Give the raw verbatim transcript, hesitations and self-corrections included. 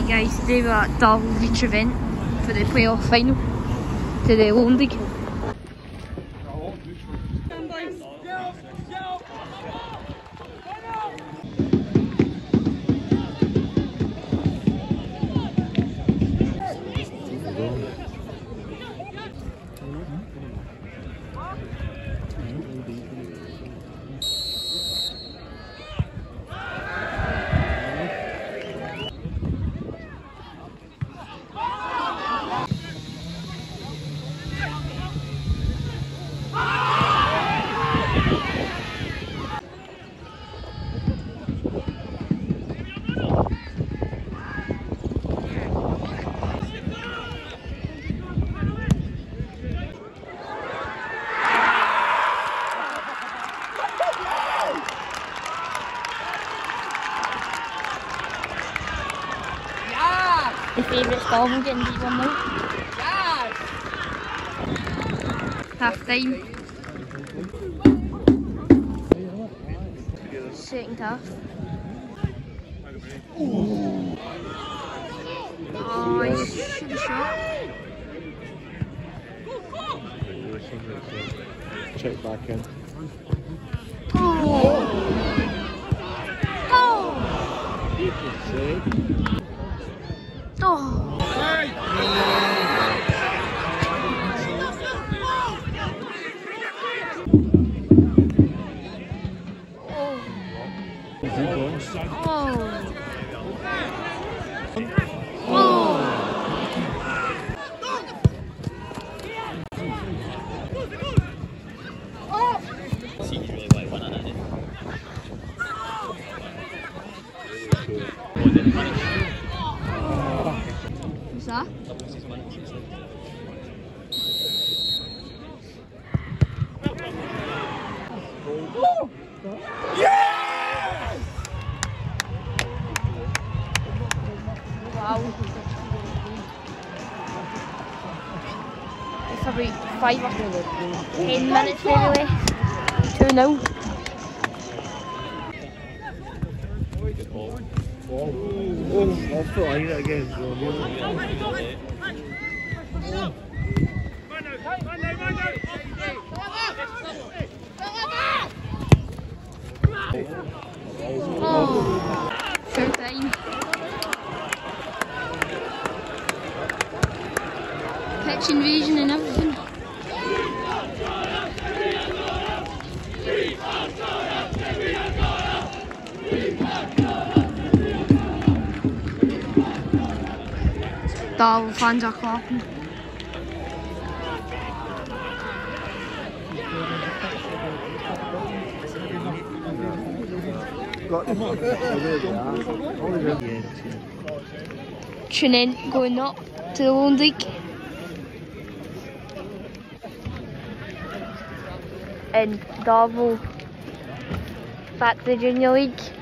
Guys, today we're at Darvel v Tranent for the playoff final to the Loan League. The favourite Darvel getting beat one nil. Yes. Half time. Second half. Oh, he's should have shot. Check back in. Oh! Oh! Oh! What's that? Yes! Wow. It's probably five or ten minutes maybe left. two nil. Oh, I thought I hit it again. Oh, third time. Pitch invasion and everything. Darvel fans are clapping. Tranent going up to the Loan League. And Darvel back to the Junior League.